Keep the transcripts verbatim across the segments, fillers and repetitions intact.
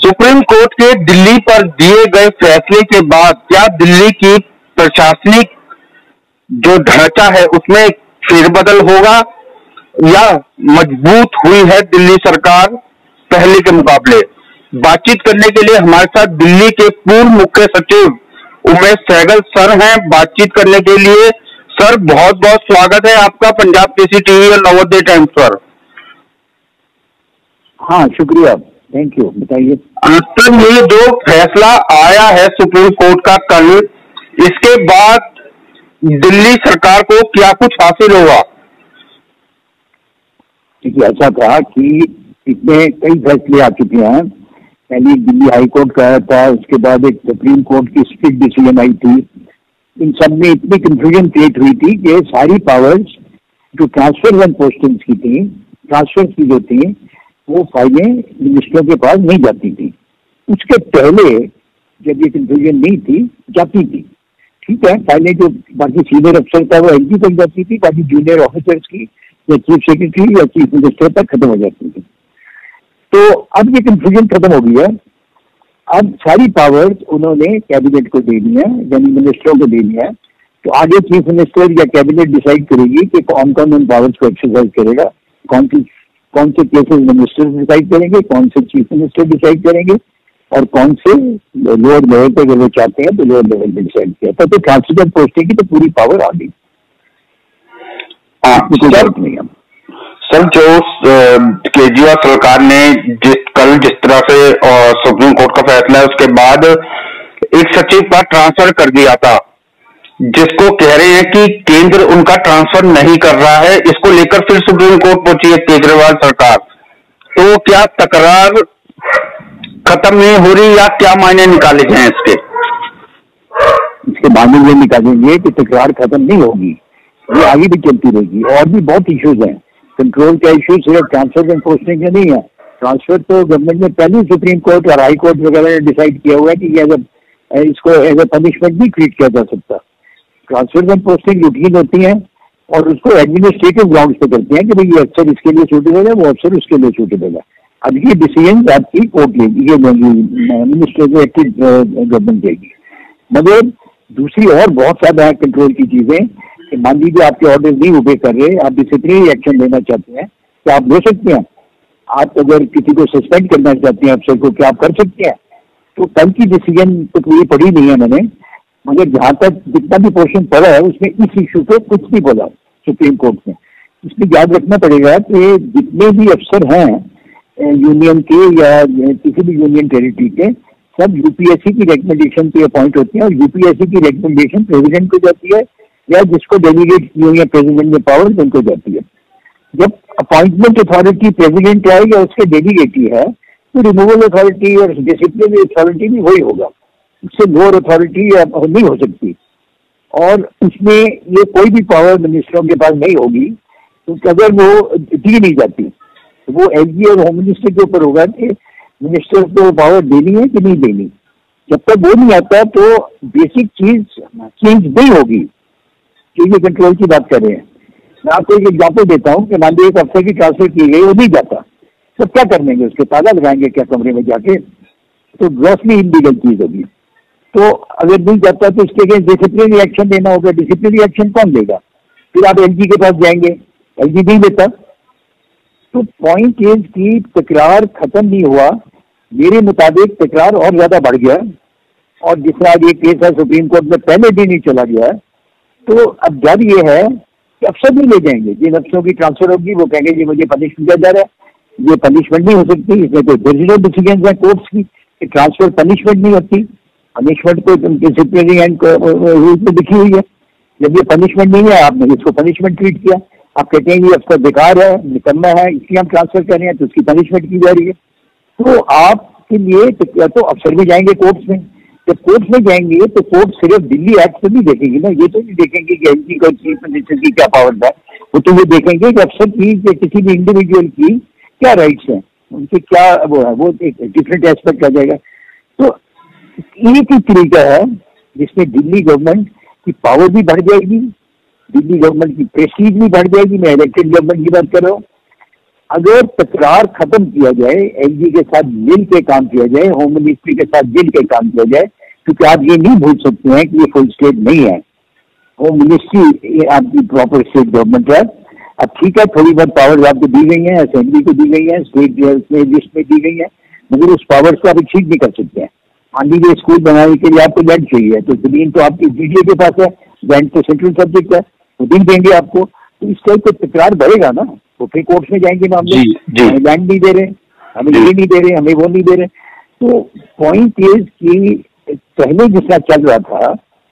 Supreme court के दिल्ली पर दिए गए फैसले के बाद क्या दिल्ली की प्रशासनिक जो ढांचा है उसमें फेरबदल होगा या मजबूत हुई है दिल्ली सरकार पहले के मुकाबले? बातचीत करने के लिए हमारे साथ दिल्ली के पूर्व मुख्य सचिव उमेश सहगल सर हैं। बातचीत करने के लिए सर बहुत बहुत स्वागत है आपका पंजाब केसरी टीवी और नवोदय टाइम्स पर। हाँ शुक्रिया, थैंक यू। बताइए सर, ये जो फैसला आया है सुप्रीम कोर्ट का कल, इसके बाद दिल्ली सरकार को क्या कुछ हासिल होगा? देखिए, ऐसा था कि इसमें कई फैसले आ चुके हैं। पहले दिल्ली हाई कोर्ट का आया था, उसके बाद एक सुप्रीम कोर्ट की स्ट्रिक्ट डिसीजन आई थी। इन सब में इतनी कंफ्यूजन क्रिएट हुई थी कि सारी पावर्स जो ट्रांसफर एंड पोस्टिंग्स की थी, ट्रांसफर की जो थी, वो फाइलें मिनिस्टरों के पास नहीं जाती थी। उसके पहले जब ये कंफ्यूजन नहीं थी, जाती थी। ठीक है, फाइलें जो बाकी सीनियर अफसर था वो एलजी तक जाती थी, बाकी जूनियर ऑफिसर्स की या चीफ सेक्रेटरी या चीफ मिनिस्टर तक खत्म हो जाती थी। तो अब ये कंफ्यूजन खत्म हो गई है। अब सारी पावर्स उन्होंने कैबिनेट को दे दी है, यानी मिनिस्टरों को दे दी है। तो आगे चीफ मिनिस्टर या कैबिनेट डिसाइड करेगी कि कौन कौन उन पावर्स को एक्सरसाइज करेगा, कौन सी कौन से केसेस मिनिस्टर डिसाइड करेंगे, कौन से चीफ मिनिस्टर डिसाइड करेंगे और कौन से लोअर लेवल पे अगर वो चाहते हैं तो लोअर लेवल पे डिसाइड किया। तो, तो ट्रांसफर पोस्टिंग की तो पूरी पावर आ गई। सर, जो केजरीवाल सरकार ने जिस कल जिस तरह से सुप्रीम कोर्ट का फैसला है उसके बाद एक सचिव का ट्रांसफर कर दिया था, जिसको कह रहे हैं कि केंद्र उनका ट्रांसफर नहीं कर रहा है, इसको लेकर फिर सुप्रीम कोर्ट पहुंची है केजरीवाल सरकार। तो क्या तकरार खत्म नहीं हो रही या क्या मायने निकाले जाए इसके? इसके मायने ये निकालेंगे कि तकरार खत्म नहीं होगी, ये आगे भी चलती रहेगी। और भी बहुत इश्यूज हैं। कंट्रोल का इश्यू सिर्फ ट्रांसफर एंड पोस्टिंग का नहीं है। ट्रांसफर तो गवर्नमेंट ने पहले सुप्रीम कोर्ट और हाई कोर्ट वगैरह ने डिसाइड किया हुआ है कि ये इसको एज ए पनिशमेंट भी ट्रीट किया जा सकता। ट्रांसफर एंड पोस्टिंग रूटीन होती है और उसको एडमिनिस्ट्रेटिव ग्राउंड्स पे करते हैं कि भाई ये अफसर इसके लिए सूटेबल है, वो अफसर उसके लिए सूटेबल है। अब ये डिसीजन आपकी कोर्ट लेगी, ये एडमिनिस्ट्रेटिव एक्टिव गवर्नमेंट लेगी। मगर दूसरी और बहुत ज्यादा कंट्रोल की चीजें कि मान लीजिए आपके ऑर्डर नहीं ओबे कर रहे, आप डिसिप्लिनरी एक्शन लेना चाहते हैं, क्या आप ले सकते हैं? आप अगर किसी को सस्पेंड करना चाहते हैं अफसर को, क्या आप कर सकते हैं? तो कल की डिसीजन तो पूरी पढ़ी नहीं है मैंने, मगर जहां तक जितना भी पोर्शन पड़ा है उसमें इस इश्यू पे कुछ नहीं बोला सुप्रीम कोर्ट ने। इसमें याद रखना पड़ेगा कि जितने भी अफसर हैं यूनियन के या किसी भी यूनियन टेरिटरी के, सब यूपीएससी की रिकमेंडेशन पे अपॉइंट होते हैं और यूपीएससी की रिकमेंडेशन प्रेसिडेंट को जाती है या जिसको डेलीगेट की हुई है प्रेसिडेंट में पावर उनको जाती है। जब अपॉइंटमेंट अथॉरिटी प्रेसिडेंट है या उसके डेलीगेट ही है तो रिमूवल अथॉरिटी और डिसिप्लिनरी अथॉरिटी भी वही होगा, उससे लोअर अथॉरिटी नहीं हो सकती। और उसमें ये कोई भी पावर मिनिस्टरों के पास नहीं होगी, क्योंकि अगर वो दी नहीं जाती तो वो एलजी और होम मिनिस्टर के ऊपर होगा कि मिनिस्टर को पावर देनी है कि नहीं देनी। जब तक वो नहीं आता तो बेसिक चीज चेंज नहीं होगी। ये कंट्रोल की बात कर रहे हैं। मैं आपको एक एग्जाम्पल देता हूँ कि मान लीजिए एक अफसर की ट्रांसफर की गई, वो नहीं जाता, तो क्या कर लेंगे? उसके ताला लगाएंगे क्या कमरे में जाके? तो ग्रॉसली इलीगल चीज होगी। तो अगर नहीं जाता तो इसके अगेंस्ट डिसिप्लिनरी एक्शन लेना होगा। डिसिप्लिनरी एक्शन कौन लेगा? फिर आप एलजी के पास जाएंगे, एलजी नहीं लेता। तो पॉइंट इज कि तकरार खत्म नहीं हुआ, मेरे मुताबिक तकरार और ज्यादा बढ़ गया। और जिस तरह ये केस है सुप्रीम कोर्ट में पहले दिन ही चला गया है, तो अब डर ये है कि अफसर नहीं ले जाएंगे। जिन अफसरों की ट्रांसफर होगी वो कहेंगे जी मुझे पनिशमेंट दिया जा रहा है, ये पनिशमेंट नहीं हो सकती। इसमें तो ओरिजिनल डिसीजन है कोर्ट्स की कि ट्रांसफर पनिशमेंट नहीं होती। पनिशमेंट तो डिसिप्लिनरी एंड रूल्स में लिखी हुई है। जब ये पनिशमेंट नहीं है, आपने इसको पनिशमेंट ट्रीट किया, आप कहते हैं ये अफसर बेकार है, निकलना है, इसलिए हम ट्रांसफर कर रहे हैं, तो उसकी पनिशमेंट की जा रही है। तो आपके लिए तो अफसर भी जाएंगे कोर्ट्स में। जब कोर्ट में जाएंगे तो कोर्ट सिर्फ दिल्ली एक्ट से नहीं देखेंगे ना, ये तो नहीं देखेंगे कि एलजी को चीफ मिनिस्टर की क्या पावर है। वो तो ये देखेंगे कि अफसर की या किसी भी इंडिविजुअल की क्या राइट्स हैं, उनके क्या वो है, वो एक डिफरेंट एस्पेक्ट आ जाएगा। तो एक ही तरीका है जिसमें दिल्ली गवर्नमेंट की पावर भी बढ़ जाएगी, दिल्ली गवर्नमेंट की प्रेस्टीज भी बढ़ जाएगी। मैं इलेक्टेड गवर्नमेंट की बात कर रहा हूँ। अगर तकरार खत्म किया जाए, एलजी के साथ मिल के काम किया जाए, होम मिनिस्ट्री के साथ मिल के काम किया जाए, क्योंकि आप ये नहीं भूल सकते हैं कि ये फुल स्टेट नहीं है। होम मिनिस्ट्री आपकी प्रॉपर स्टेट गवर्नमेंट है। अब ठीक है, थोड़ी बहुत पावर्स आपको दी गई है, असेंबली को दी गई है, स्टेट में लिस्ट में दी गई है, मगर उस पावर्स को आप ठीक नहीं कर सकते हैं। मान लीजिए स्कूल बनाने के लिए आपको लैंड चाहिए, तो जमीन तो आपकी जीडीए के पास है, लैंड तो सेंट्रल सब्जेक्ट है, वो दी देंगे आपको। तो इस टाइप का तकरार बढ़ेगा ना, तो फिर कोर्ट में जाएंगे मामले, हमें लैंड नहीं दे रहे, हमें ये नहीं दे रहे, हमें वो नहीं दे रहे। तो पॉइंट ये कि पहले जिस तरह चल रहा था,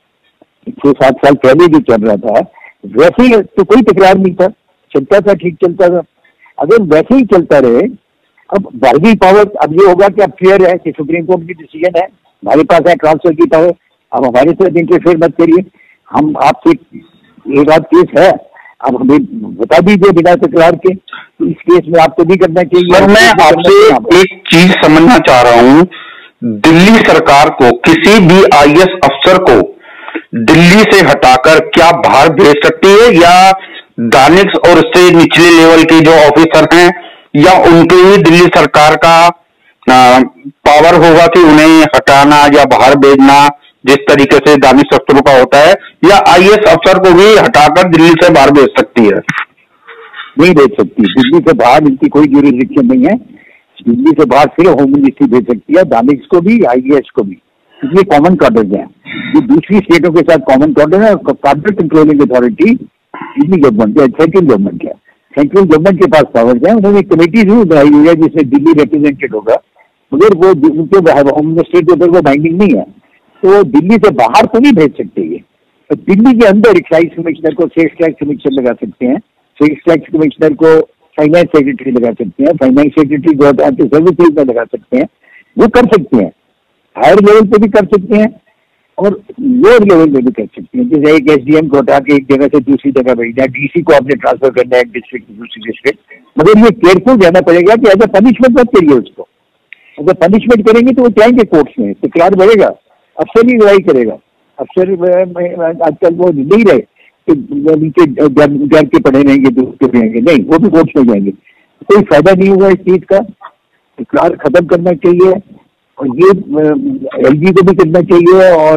छह सात साल पहले जो चल रहा था, वैसे तो कोई तकरार नहीं था, चलता था, ठीक चलता था। अगर वैसे ही चलता रहे, अब बार्गेनिंग पावर अब ये होगा कि अब क्लियर है कि सुप्रीम कोर्ट की डिसीजन है, हमारे पास है ट्रांसफर की पावर, अब हमारे साथ इंटरफेयर मत करिए। हम आपसे एक आध केस है, अब हमें बता दीजिए बिना तकरार के, तो इस केस में आपको भी करना चाहिए। सर, मैं आपसे एक चीज समझना चाह रहा हूँ, दिल्ली सरकार को, किसी भी आईएएस अफसर को दिल्ली से हटाकर क्या बाहर भेज सकती है, या दानिश और उससे निचले लेवल के जो ऑफिसर हैं, या उनके ही दिल्ली सरकार का आ, पावर होगा कि उन्हें हटाना या बाहर भेजना, जिस तरीके से दानिश अफसरों का होता है, या आईएएस अफसर को भी हटाकर दिल्ली से बाहर भेज सकती है? नहीं भेज सकती, दिल्ली से बाहर इनकी कोई ज्यूरिसडिक्शन नहीं है। दिल्ली से बाहर सिर्फ होम मिनिस्ट्री भेज सकती है, दानिश को भी, आईएएस को भी, क्योंकि ये कॉमन कॉर्डर है। ये दूसरी स्टेटों के साथ कॉमन कॉर्डर है। Cadre controlling authority Delhi government है, सेंट्रल गवर्नमेंट है, सेंट्रल गवर्नमेंट के पास पावर्स है। उन्होंने कमेटी जरूर बनाई हुई है जिसमें दिल्ली रिप्रेजेंटेड होगा, मगर वो उनके होम मिनिस्ट्री के ऊपर वो बाइंडिंग नहीं है, तो दिल्ली से बाहर तो नहीं भेज सकते ये। तो दिल्ली के अंदर एक्साइज कमिश्नर को सेल्स टैक्स कमिश्नर लगा सकते हैं, सेल्स टैक्स कमिश्नर को फाइनेंस सेक्रेटरी लगा सकते हैं, फाइनेंस सेक्रेटरी गवर्नमेंट सर्विसेज में लगा सकते हैं, वो कर सकते हैं। हायर लेवल पे भी कर सकते हैं और लोअर लेवल पे भी कर सकते हैं। जैसे एक एसडीएम को हटा के एक जगह से दूसरी जगह भेजना, डीसी को आपने ट्रांसफर करना है एक डिस्ट्रिक्ट से दूसरी डिस्ट्रिक्ट, मगर ये केयरफुल रहना पड़ेगा कि ऐसा पनिशमेंट मत करिए उसको। अगर पनिशमेंट करेंगे तो वो जाएंगे कोर्ट्स में, तकरार बढ़ेगा, अफसर ही लड़ाई करेगा। अफसर आजकल वो नहीं रहे कि नीचे घर के पड़े रहेंगे, दूर के रहेंगे, नहीं, वो भी कोर्ट्स में जाएंगे। कोई फायदा नहीं होगा इस चीज का। तकरार खत्म करना चाहिए, और ये एलजी को भी करना चाहिए और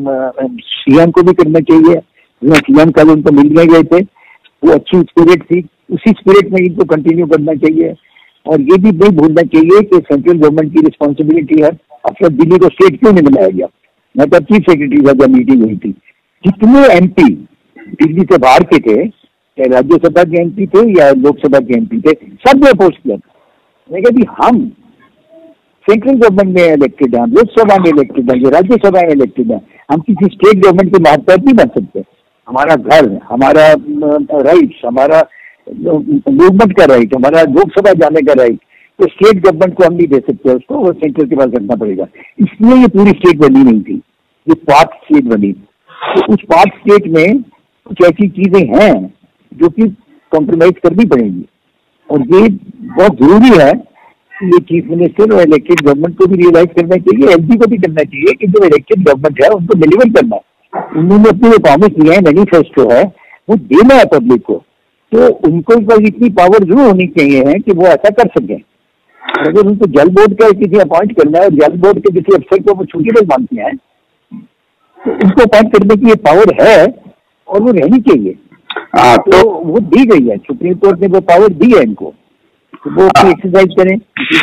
सीएम को भी करना चाहिए। सीएम कल उनको मिलने गए थे, वो अच्छी स्पिरिट थी, उसी स्पिरिट में इनको कंटिन्यू करना चाहिए। और ये भी नहीं भूलना चाहिए कि सेंट्रल गवर्नमेंट की रिस्पॉन्सिबिलिटी है। अफसर दिल्ली को स्टेट क्यों नहीं बनाया गया? मैं तो चीफ सेक्रेटरी का जब मीटिंग हुई थी, जितने एमपी दिल्ली से बाहर के थे, चाहे राज्यसभा के एमपी थे या लोकसभा के एमपी थे, सब ने अपोज किया था। मैं कहा भी हम सेंट्रल गवर्नमेंट में इलेक्टेड हैं, लोकसभा में इलेक्टेड हैं, राज्यसभा में इलेक्टेड हैं, हम किसी स्टेट गवर्नमेंट के मातहत नहीं बन सकते। हमारा घर, हमारा राइट्स, हमारा मूवमेंट का राइट, हमारा लोकसभा जाने का राइट, तो स्टेट गवर्नमेंट को हम नहीं दे सकते, उसको वो सेंट्रल के पास रखना पड़ेगा। इसलिए ये पूरी स्टेट बनी नहीं थी, ये पार्ट स्टेट बनी। तो उस पार्ट स्टेट में कुछ ऐसी चीजें हैं जो कि कॉम्प्रोमाइज करनी पड़ेगी, और ये बहुत जरूरी है कि ये चीफ मिनिस्टर और इलेक्टेड गवर्नमेंट को भी रियलाइज करना चाहिए, एलजी को भी करना चाहिए कि जो इलेक्टेड गवर्नमेंट है उनको डिलीवर करना है। उन्होंने अपने प्रॉमिस दिया है, मैनिफेस्टो है, वो देना है पब्लिक को, तो उनको इस बार इतनी पावर जरूर होनी चाहिए है कि वो ऐसा कर सकें। और अगर उनको जल बोर्ड का किसी अपॉइंट करना है और जल बोर्ड के किसी अफसर को वो छुट्टी पर मानते हैं, तो उनको अपॉइंट करने की ये पावर है और वो रहनी चाहिए। आ, तो, तो वो दी गई है, सुप्रीम कोर्ट ने वो पावर दी है इनको, तो वो एक्सरसाइज करें।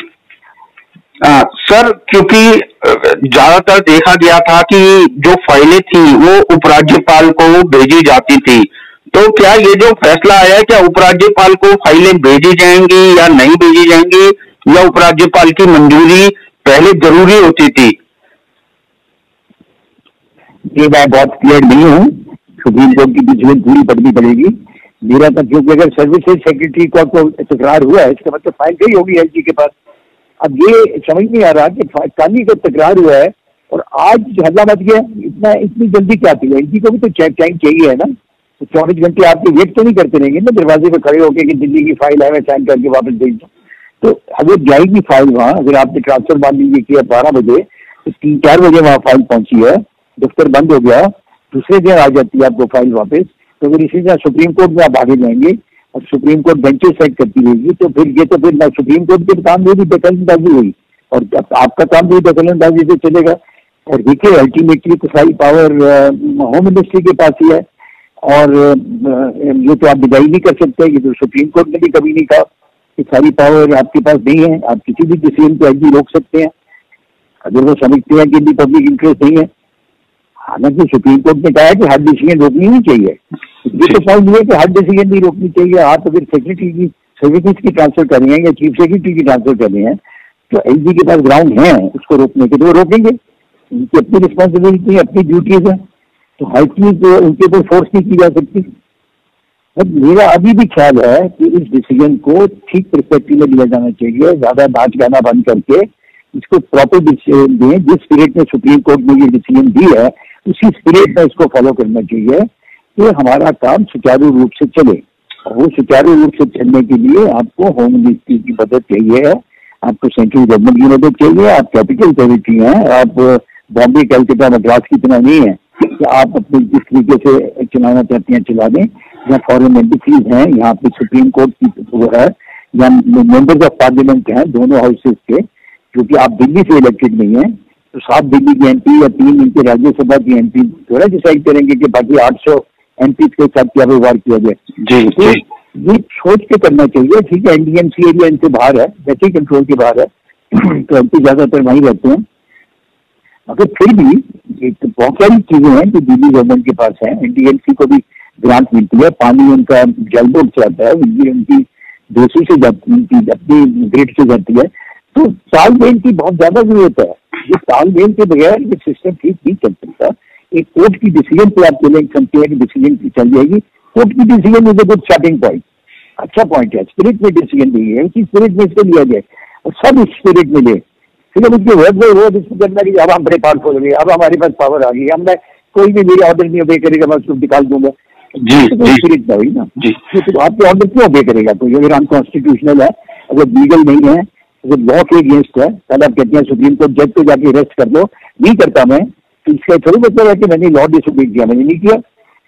आ, सर, क्योंकि ज्यादातर देखा गया था कि जो फाइलें थी वो उपराज्यपाल को भेजी जाती थी, तो क्या ये जो फैसला आया है, क्या उपराज्यपाल को फाइलें भेजी जाएंगी या नहीं भेजी जाएंगी, या उपराज्यपाल की मंजूरी पहले जरूरी होती थी? ये मैं बहुत क्लियर नहीं हूँ, सुप्रीम कोर्ट की डिसीजन पूरी पढ़नी पड़ेगी। मेरा तो क्योंकि अगर सर्विसेज सेक्रेटरी को तकरार हुआ है, इसका मतलब फाइल गई होगी एलजी के पास। अब ये समझ नहीं आ रहा कि काली को तकरार हुआ है और आज हल्ला मच गया, इतना इतनी जल्दी क्या थी? एलजी को भी तो टाइम चाहिए है ना, तो चौबीस घंटे आपके वेट तो नहीं करते रहेंगे ना दरवाजे पे खड़े होकर कि दिल्ली की फाइल है, मैं साइन करके वापस भेज दूँ। तो अगर जाएगी फाइल वहाँ, अगर आपने ट्रांसफर मान लीजिए किया बारह बजे, तो तीन चार बजे वहाँ फाइल पहुंची है, दफ्तर बंद हो गया, दूसरे दिन आ जाती है आपको फाइल वापस। तो अगर इसी तरह सुप्रीम कोर्ट में आप आगे जाएंगे और सुप्रीम कोर्ट बेंचेस सेट करती रहेगी, तो फिर ये तो फिर ना सुप्रीम कोर्ट के काम में भी दखलंदाजी हुई और आपका काम भी दखलंदाजी से चलेगा। और देखिए अल्टीमेटली तो सारी पावर होम मिनिस्ट्री के पास ही है, और ये तो आप डिसाइड नहीं कर सकते, ये तो सुप्रीम कोर्ट ने भी कभी नहीं कहा कि सारी पावर आपके पास नहीं है, आप किसी भी डिसीजन को एलजी रोक सकते हैं अगर वो समझते हैं कि पब्लिक इंटरेस्ट नहीं है। हालांकि सुप्रीम कोर्ट ने कहा है कि हर डिसीजन रोकनी नहीं चाहिए, ये तो पॉइंट है कि हर डिसीजन नहीं रोकनी चाहिए। आप अगर सेक्रेटरी की सर्विसेज की ट्रांसफर कर रहे हैं या चीफ सेक्रेटरी की ट्रांसफर कर रहे हैं तो एलजी के पास ग्राउंड है उसको रोकने के, तो वो रोकेंगे, उनकी अपनी रिस्पॉन्सिबिलिटी है, अपनी ड्यूटीज है, तो हर चीज उनके ऊपर फोर्स नहीं की जा सकती। बट मेरा अभी भी ख्याल है कि इस डिसीजन को ठीक परस्पेक्टिव में लिया जाना चाहिए, ज्यादा नाच गाना बंद करके इसको प्रॉपर डिसीजन दें। जिस स्पिरिट में सुप्रीम कोर्ट ने ये डिसीजन दी है उसी स्पिरिट में इसको फॉलो करना चाहिए कि हमारा काम सुचारू रूप से चले। और वो सुचारू रूप से चलने के लिए आपको होम मिनिस्ट्री की मदद चाहिए है, आपको सेंट्रल गवर्नमेंट की मदद चाहिए, आप कैपिटल टेरिटरी हैं, आप बॉम्बे कलकत्ता मद्रास की तरह नहीं है कि आप अपने जिस तरीके से चलाना चाहते हैं चला दें। यहाँ फॉरेन एम्बेसीज हैं, यहाँ पे सुप्रीम कोर्ट की वो है, या मेंबर्स ऑफ पार्लियामेंट हैं दोनों हाउसेज के, क्योंकि आप दिल्ली से इलेक्टेड नहीं है, तो सात दिल्ली की एमपी या तीन इनके राज्यसभा की एमपी थोड़ा डिसाइड करेंगे कि बाकी आठ सौ एमपी के साथ क्या व्यवहार किया जाए। जी, तो ये सोच के करना चाहिए। ठीक है, एनडीएमसी एरिया इनसे बाहर है, वैसे कंट्रोल के बाहर है, तो एमपी ज्यादातर वहीं रहते हैं, मगर फिर भी तो बहुत सारी चीजें हैं जो दिल्ली गवर्नमेंट के पास है। एनडीएमसी को भी ग्रांट मिलती है, पानी उनका जल बोर्ड से आता है, बिजली उनकी दोषी से जाती, उनकी अपनी ग्रिड से जाती है, तो तालमेल की बहुत ज्यादा जरूरत है। ये तालमेल के बगैर ये सिस्टम ठीक नहीं चल सकता। एक कोर्ट की डिसीजन पे आप चलेंगे, समझते हैं कि डिसीजन की चल जाएगी, कोर्ट की decision is a good starting point, अच्छा पॉइंट है, स्पिरिट में डिसीजन दी है, उसी स्पिरिट में इसको लिया जाए और सब इस स्पिरिट में ले। फिर अब उसके वर्ड बाई वर्ड इसको करना कि अब हम बड़े पावरफुल हो गए, अब हमारे पास पावर आ गई, हमने कोई भी मेरे ऑर्डर नहीं ओबे करेगा मैं उसको निकाल दूंगा। जी, तो स्पिरिट ना हुई ना, जी, तो आपके ऑर्डर क्यों ओबे करेगा कोई? अगर अनकॉन्स्टिट्यूशनल है, अगर लीगल नहीं है, अगर लॉ के अगेंस्ट है, कल आप कहते हैं सुप्रीम कोर्ट जज को जाके अरेस्ट कर दो, नहीं करता मैं, तो इसका थोड़ी मतलब है कि मैंने लॉ डिसोबे किया, मैंने नहीं किया।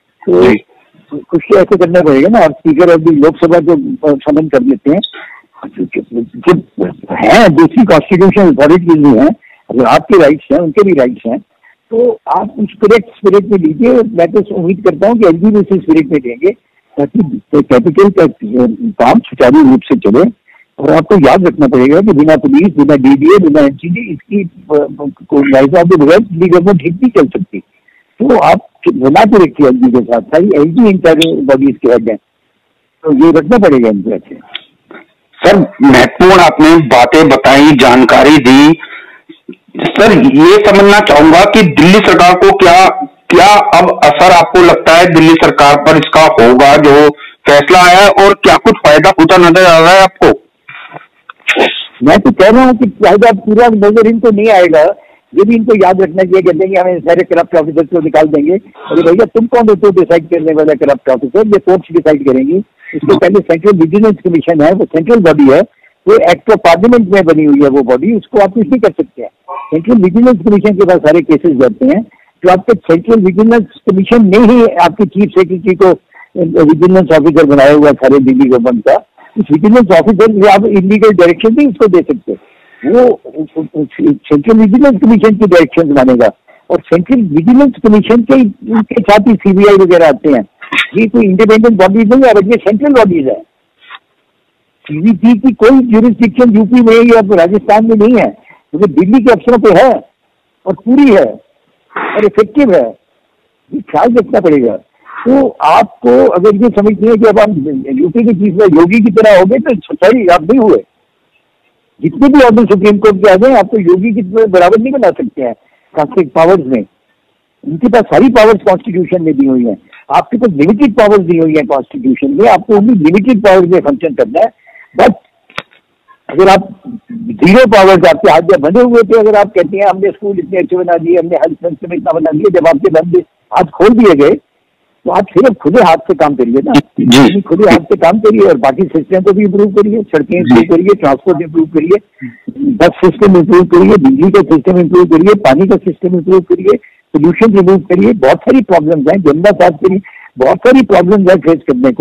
तो कुछ तो ऐसे करना पड़ेगा ना। आप स्पीकर ऑफ द लोकसभा को समन कर लेते हैं, जब है दूसरी कॉन्स्टिट्यूशनल अथॉरिटीज भी हैं, अगर आपके राइट्स हैं उनके भी राइट्स हैं, तो आप उस करेक्ट स्पिरिट में लीजिए। मैं तो उम्मीद करता हूँ कि एलजी भी उसी स्पिरिट में देंगे ताकि कैपिटल का काम सुचारू रूप से चले। और आपको याद रखना पड़ेगा कि बिना पुलिस, बिना डीडीए, बिना एनसीडी, इसकी लाइसेंस के बगैर दिल्ली गवर्नमेंट ठीक नहीं चल सकती। तो आप बना के रखिए एलजी के साथ, सारी एलजी इंचार्ज बॉडीज के हेड हैं, तो ये रखना पड़ेगा इनके अच्छे। सर महत्वपूर्ण आपने बातें बताई, जानकारी दी। सर ये समझना चाहूंगा कि दिल्ली सरकार को क्या क्या अब असर आपको लगता है दिल्ली सरकार पर इसका होगा जो फैसला आया है, और क्या कुछ फायदा होता नजर आ रहा है आपको? मैं तो कह रहा हूँ कि फायदा पूरा नजर इनको नहीं आएगा। ये भी इनको याद रखना चाहिए, कहते हैं कि हमें सारे करप्ट ऑफिसर को निकाल देंगे। अरे भैया तुम कौन हो तो डिसाइड करने वाला करप्ट ऑफिसर? ये कोर्ट्स डिसाइड करेंगी। इसके पहले सेंट्रल विजिलेंस कमीशन है, वो सेंट्रल बॉडी है, वो एक्ट ऑफ पार्लियामेंट में बनी हुई है वो बॉडी, उसको आप कुछ नहीं कर सकते हैं। सेंट्रल विजिलेंस कमीशन के पास सारे केसेस जाते हैं, तो आपके सेंट्रल विजिलेंस कमीशन ने ही आपके चीफ सेक्रेटरी को विजिलेंस ऑफिसर बनाया हुआ सारे दिल्ली गवर्नमेंट का। उस विजिलेंस ऑफिसर से आप इलीगल डायरेक्शन नहीं उसको दे सकते, वो सेंट्रल विजिलेंस कमीशन की डायरेक्शन मानेगा। और सेंट्रल विजिलेंस कमीशन के उनके साथ ही सीबीआई वगैरह आते हैं। ये कोई इंडिपेंडेंट बॉडीज नहीं है, ये सेंट्रल बॉडीज है। सीबीसी की कोई ज्यूरिसडिक्शन यूपी में या राजस्थान में नहीं है, क्योंकि तो दिल्ली के अफसरों पे है और पूरी है और इफेक्टिव है। ये ख्याल रखना पड़ेगा। तो आपको अगर ये समझते हैं कि अब आप यूपी की चीफ में योगी की तरह हो गए तो सॉरी आप नहीं हुए। जितने भी ऑर्डर सुप्रीम कोर्ट के आ गए आपको योगी की बराबर नहीं बना सकते हैं कॉन्स्टिट्यूट पावर्स में। उनके पास सारी पावर्स कॉन्स्टिट्यूशन में दी हुई है, आपके पास लिमिटेड पावर्स दी हुई है कॉन्स्टिट्यूशन में, आपको उन्हीं लिमिटेड पावर्स में फंक्शन करना है। बट अगर आप जीरो पावर्स आपके हाथ में बंधे हुए थे, अगर आप कहते हैं हमने स्कूल इतने अच्छे बना दिए, हमने हेल्थ सिस्टम इतना बना दिया, जब आपके बंदे हाथ खोल दिए गए तो आप सिर्फ खुले हाथ से काम करिए ना, खुले हाथ से काम करिए और बाकी सिस्टम को भी इम्प्रूव करिए, सड़कें इम्प्रूव करिए, ट्रांसपोर्ट इम्प्रूव करिए, बस सिस्टम इम्प्रूव करिए, बिजली का सिस्टम इम्प्रूव करिए, पानी का सिस्टम इम्प्रूव करिए, पोल्यूशन रिमूव करिए। बहुत सारी प्रॉब्लम्स हैं, गंदा साफ करिए, बहुत सारी प्रॉब्लम्स है फेस करने को।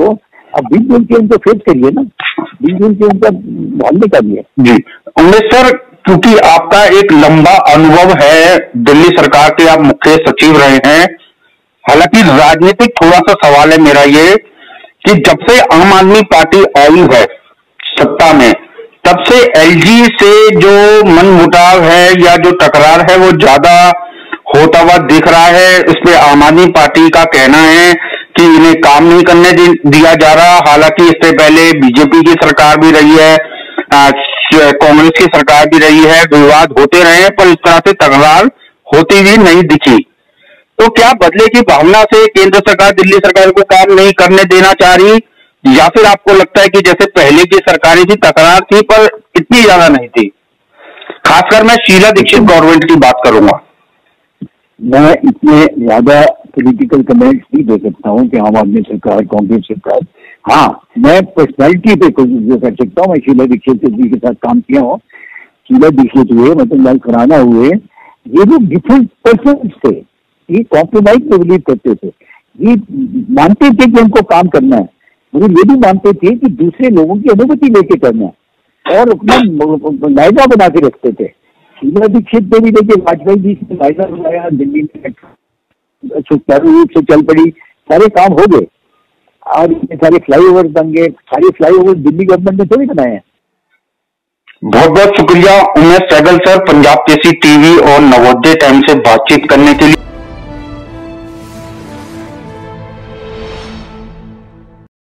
अब बीस जून के उनको फेस करिए ना, बीस जून के उनका मोहल्ले का भी है। जी उमेश सर, क्योंकि आपका एक लंबा अनुभव है, दिल्ली सरकार के आप मुख्य सचिव रहे हैं, हालांकि राजनीतिक थोड़ा सा सवाल है मेरा ये कि जब से आम आदमी पार्टी आई है सत्ता में, तब से एलजी से जो मनमुटाव है या जो टकरार है वो ज्यादा होता हुआ दिख रहा है। इसमें आम आदमी पार्टी का कहना है कि इन्हें काम नहीं करने दिया जा रहा, हालांकि इससे पहले बीजेपी की सरकार भी रही है, कांग्रेस की सरकार भी रही है, विवाद होते रहे हैं, पर इस तरह से तकरार होती भी नहीं दिखी। तो क्या बदले की भावना से केंद्र सरकार दिल्ली सरकार को काम नहीं करने देना चाह रही, या फिर आपको लगता है कि जैसे पहले की सरकारें थी तकरार थी पर इतनी ज्यादा नहीं थी? खासकर मैं शीला दीक्षित गवर्नमेंट की बात करूंगा। मैं इतने ज्यादा पॉलिटिकल कमेंट्स नहीं दे सकता हूँ कि आम आदमी सरकार, कांग्रेस सरकार। हाँ, मैं पर्सनैलिटी पे कोशिश कर सकता हूँ। मैं शीला दीक्षित जी के साथ काम किया हूँ। शीला दीक्षित हुए, मतलब लाल खुराना हुए, ये लोग डिफरेंट पर्सन थे, ये कॉम्प्रोमाइज में बिलीव करते थे, ये मानते थे कि हमको काम करना है, मगर ये भी मानते थे कि दूसरे लोगों की अनुमति लेके करना है, और अपना वायदा बना के रखते थे। शीला दीक्षित ने भी लेके वाजपेयी जी से वायदा बनाया, दिल्ली में सुचारू रूप से चल पड़ी, सारे काम हो गए, और इतने सारे फ्लाईओवर बन गए। सारे फ्लाईओवर दिल्ली गवर्नमेंट ने थोड़ी बनाए हैं। बहुत बहुत शुक्रिया उमेश सहगल सर, पंजाब केसरी टीवी और नवोदय टाइम से बातचीत करने के लिए।